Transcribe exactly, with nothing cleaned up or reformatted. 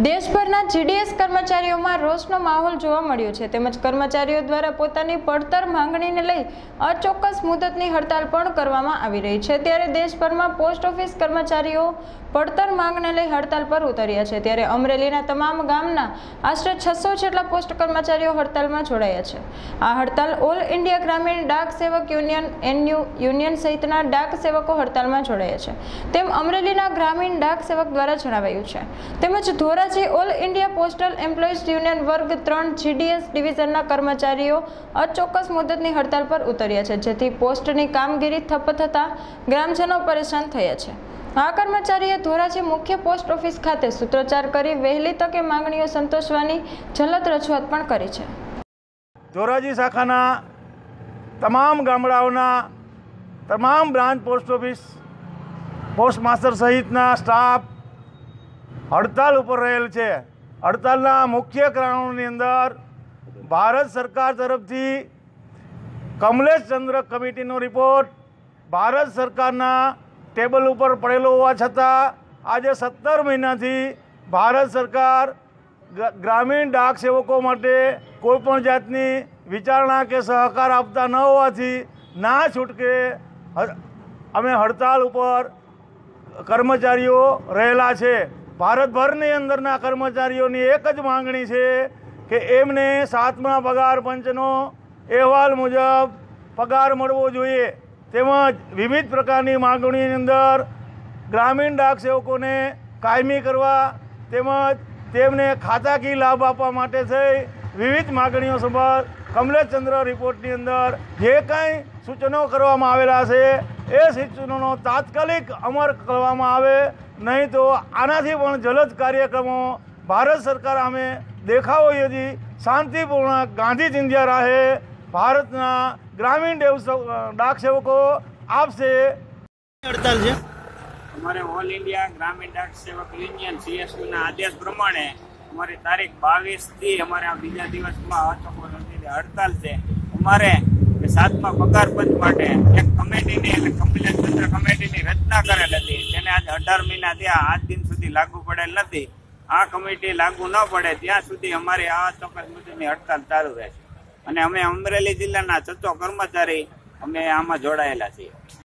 દેશભરના જીડીએસ કર્મચારીઓમાં રોષનો માહોલ જોવા મળ્યો છે તેમજ કર્મચારીઓ દ્વારા પોતાની પડતર માંગણીને લઈ અચોક્કસ મુદતની હડતાલ પણ કરવામાં આવી રહી છે। ત્યારે દેશભરમાં પોસ્ટ ઓફિસ કર્મચારીઓ પડતર માંગને લઈ હડતાલ પર ઉતર્યા છે। ત્યારે અમરેલીના તમામ ગામના આશરે છસો જેટલા પોસ્ટ કર્મચારીઓ હડતાલમાં જોડાયા છે। આ હડતાલ ઓલ ઇન્ડિયા ગ્રામીણ ડાક સેવક યુનિયન એનયુ યુનિયન સહિતના ડાક સેવકો હડતાલમાં જોડાયા છે તેમ અમરેલીના ગ્રામીણ ડાક સેવક દ્વારા જણાવાયું છે। તેમજ Dhoraji all India postal employees union વર્ગ ત્રણ જીડીએસ ડિવિઝનના કર્મચારીઓ અચોક્કસ મુદતની હડતાલ પર ઉતર્યા છે, જેથી પોસ્ટની કામગીરી ઠપ્પ થતા ગ્રામજનો પરેશાન થયા છે। આ કર્મચારીએ ધોરાજી મુખ્ય પોસ્ટ ઓફિસ ખાતે સૂત્રોચ્ચાર કરી વહેલી તકે માંગણીઓ સંતોષવાની જલદ રજૂઆત પણ કરી છે। ધોરાજી શાખાના તમામ ગામડાઓના તમામ branch post office post master સહિતના સ્ટાફ હડતાલ ઉપર રહેલ છે। હડતાલના મુખ્ય કારણોની અંદર ભારત સરકાર તરફથી કમલેશ ચંદ્ર કમિટીનો રિપોર્ટ ભારત સરકારના ટેબલ ઉપર પડેલો હોવા છતાં આજે સત્તર મહિનાથી ભારત સરકાર ગ્રામીણ ડાક સેવકો માટે કોઈપણ જાતની વિચારણા કે સહકાર આપતા ન હોવાથી ના છૂટકે અમે હડતાલ ઉપર કર્મચારીઓ રહેલા છે। ભારતભરની અંદરના કર્મચારીઓની એક જ માંગણી છે કે એમને સાતમા પગાર પંચનો અહેવાલ મુજબ પગાર મળવો જોઈએ, તેમજ વિવિધ પ્રકારની માંગણીની અંદર ગ્રામીણ ડાક સેવકોને કાયમી કરવા તેમજ તેમને ખાતાકીય લાભ આપવા માટે થઈ વિવિધ માગણીઓ સંબંધ કમલેશચંદ્ર રિપોર્ટની અંદર જે કાંઈ સૂચનો કરવામાં આવેલા છે એ સૂચનોનો તાત્કાલિક અમલ કરવામાં આવે, નહીં તો આનાથી પણ જલદ કાર્યક્રમો ભારત સરકાર સામે દેખાવો યોજી શાંતિપૂર્ણ ગાંધી ચિંધ્યા રાહે ભારતના ગ્રામીણ ડાક સેવકો આપશે। હડતાલ છે અમારે ઓલ ઇન્ડિયા ગ્રામીણ ડાક સેવક યુનિયન સીએસયુના આદેશ પ્રમાણે અમારી તારીખ બાવીસ થી અમારે આ બીજા દિવસમાં અચોક્કસ હડતાલ છે। અમારે સાતમા પગાર પંચ માટે એક કમિટીની એટલે કમલેશચંદ્ર કમિટીની રચના કરેલ હતી, જેને આજે અઢાર મહિના થયા આજ દિન સુધી લાગુ પડેલ નથી। આ કમિટી લાગુ ન પડે ત્યાં સુધી અમારી આ ચોક્કસ મુજબની હડતાલ ચાલુ રહેશે અને અમે અમરેલી જિલ્લાના છસો કર્મચારી અમે આમાં જોડાયેલા છીએ।